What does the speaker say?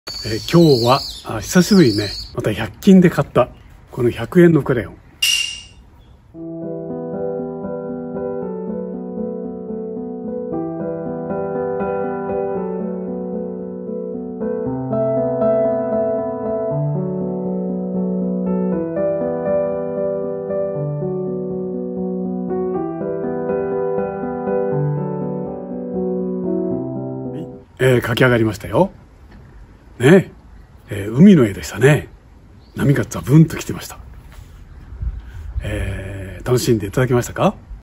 今日は久しぶりにね、また100均で買ったこの100円のクレヨン。描き上がりましたよ。ね海の絵でしたね。波がザブンと来てました。楽しんでいただけましたか？